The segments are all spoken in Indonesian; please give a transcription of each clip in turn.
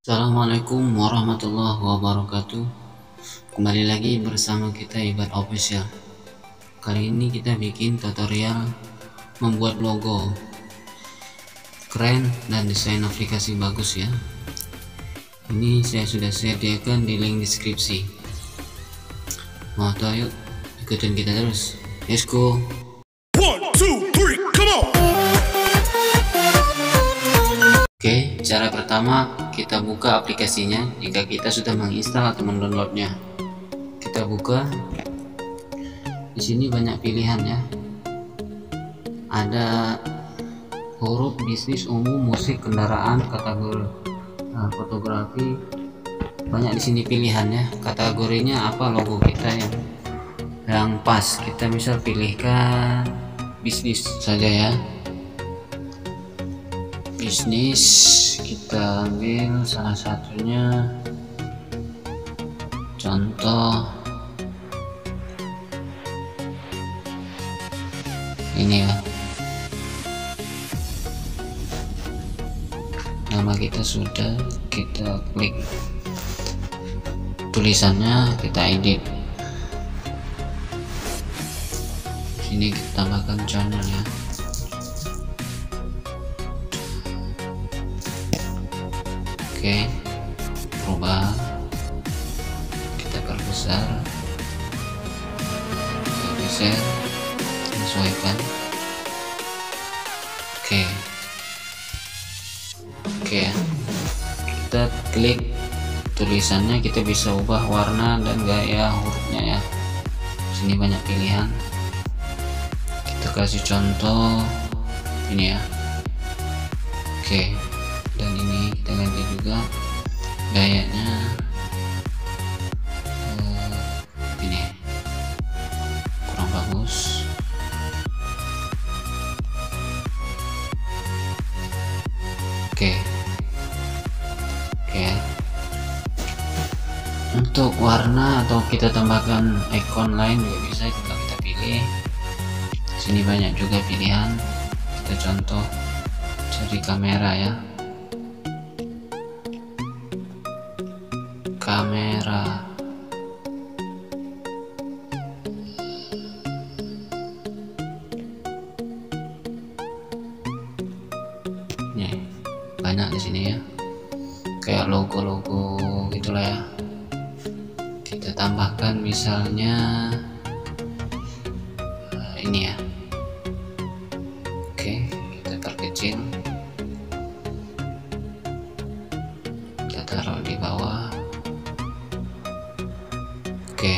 Assalamualaikum warahmatullahi wabarakatuh. Kembali lagi bersama kita Ibad Official. Kali ini kita bikin tutorial membuat logo keren dan desain aplikasi bagus ya. Ini saya sudah sediakan di link deskripsi. Mau tahu, yuk ikutin kita terus. Let's go. 1, 2, 3, come on! Oke, cara pertama kita buka aplikasinya jika kita sudah menginstal atau mendownloadnya. Kita buka. Di sini banyak pilihan ya. Ada huruf, bisnis, umum, musik, kendaraan, kategori, fotografi. Banyak di sini pilihan ya. Kategorinya apa, logo kita yang pas. Kita misal pilihkan bisnis saja ya. Bisnis, kita ambil salah satunya contoh ini ya. Nama kita sudah, kita klik tulisannya, kita edit. Sini kita tambahkan channel ya. Oke, berubah, kita perbesar, kita geser, sesuaikan. Oke ya, kita klik tulisannya, kita bisa ubah warna dan gaya hurufnya ya. Sini banyak pilihan, kita kasih contoh ini ya. Oke, dan ini kita ganti juga gayanya, ini kurang bagus. Oke ya. Untuk warna atau kita tambahkan icon lain juga bisa, tinggal kita pilih. Sini banyak juga pilihan, kita contoh cari kamera ya. Kamera, nih banyak di sini ya, kayak logo-logo gitulah ya. Kita tambahkan misalnya ini ya. Oke, kita perkecil, kita taruh di bawah. Oke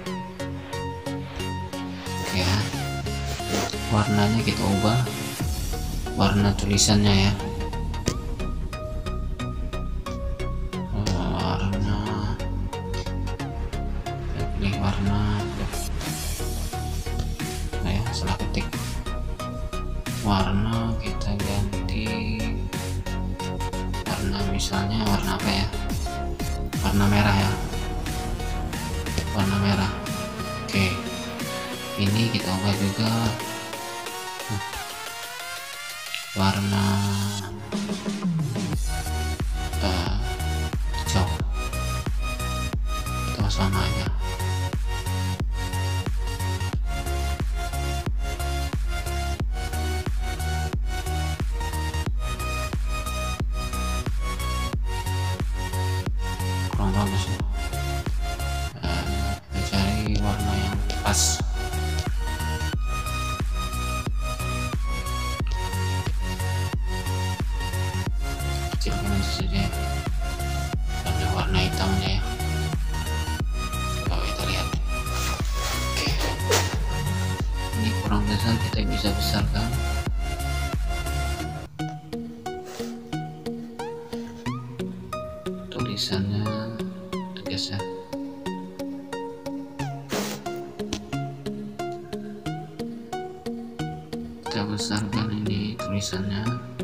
ya, warnanya kita ubah, warna tulisannya ya. Pilih warna ya, setelah ketik warna kita ganti warna, misalnya warna apa ya, warna merah ya, warna merah. Oke, ini kita ubah juga warna hijau atau sama aja. Kurang bagus ya. Kita cari warna yang pas. Kecilkan aja saja karena warna hitamnya ya. Coba kita lihat. Oke, ini kurang besar, kita bisa besarkan. Tulisannya tergeser. Kita besarkan ini tulisannya,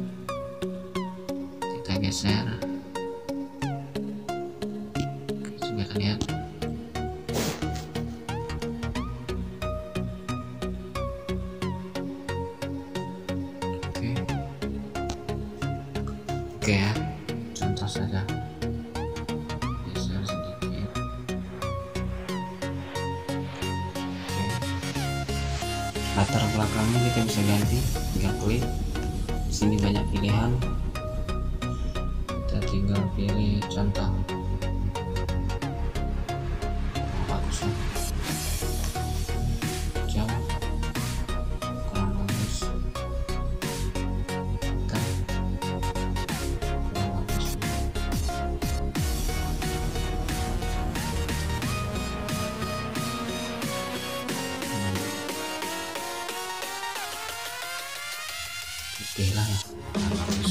kita geser. Coba kita lihat. Oke ya, contoh saja. latar belakangnya kita bisa ganti, tinggal klik. Di sini banyak pilihan, kita tinggal pilih contoh. Bagus ya, jam kurang bagus, kita kurang bagus. Putih lah ya, bagus.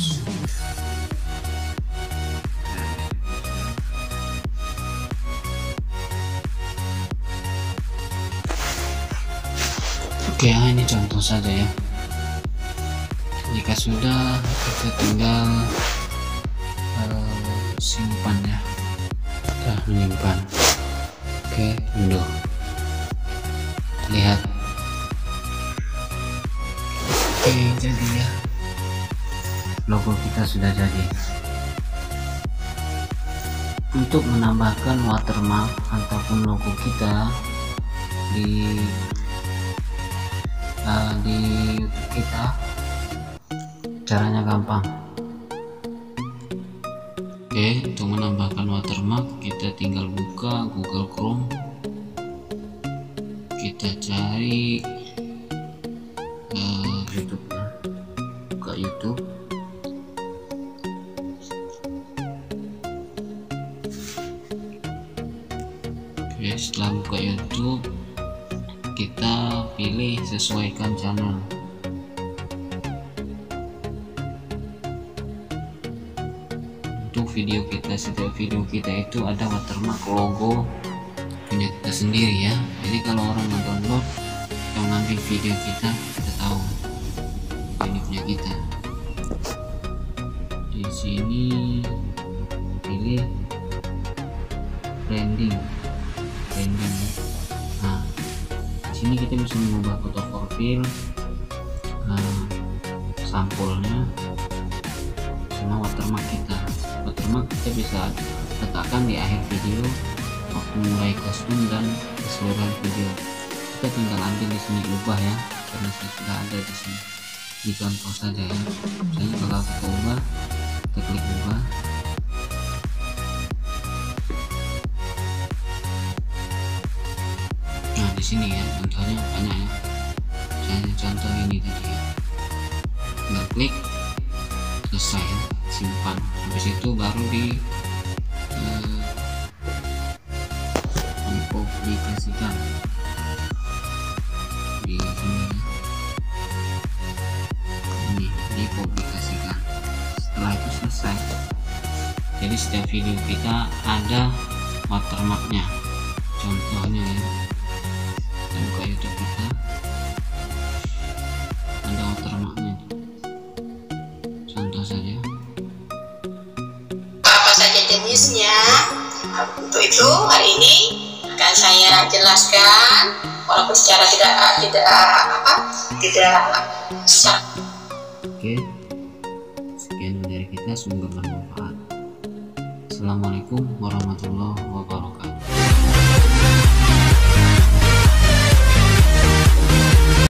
Oke, ini contoh saja ya. Jika sudah, kita tinggal simpan ya. Kita menyimpan. Oke, undo. Lihat. Oke, jadi ya, logo kita sudah jadi. Untuk menambahkan watermark ataupun logo kita di YouTube kita, caranya gampang. Oke, untuk menambahkan watermark kita tinggal buka Google Chrome, kita cari YouTube ya, buka YouTube. Oke, setelah buka YouTube kita pilih sesuaikan channel. Untuk video kita, setiap video kita itu ada watermark logo punya kita sendiri ya. Jadi kalau orang nge-download atau ngambil video kita tahu ini punya kita. Di sini pilih branding. Nah, di sini kita bisa mengubah foto profil, sampulnya, sama watermark kita. Watermark kita bisa letakkan di akhir video, waktu mulai kostum dan keseluruhan video. Kita tinggal ambil di sini, ubah ya, karena saya sudah ada di sini. Di contoh saja ya. Misalnya kalau kita ubah, kita klik ubah. Nah, di sini ya, contohnya banyak ya. Misalnya contoh ini tadi ya. Tinggal klik, selesai ya, simpan. Habis itu baru dipublikasikan di sini ya. Ini dipublikasikan. Setelah itu selesai. Jadi setiap video kita ada watermarknya. Contohnya ya, kita buka YouTube kita, ada watermarknya. Contoh saja. Apa saja jenisnya? Untuk itu hari ini akan saya jelaskan, walaupun secara tidak Oke, sekian dari kita, semoga bermanfaat. Assalamualaikum warahmatullahi wabarakatuh.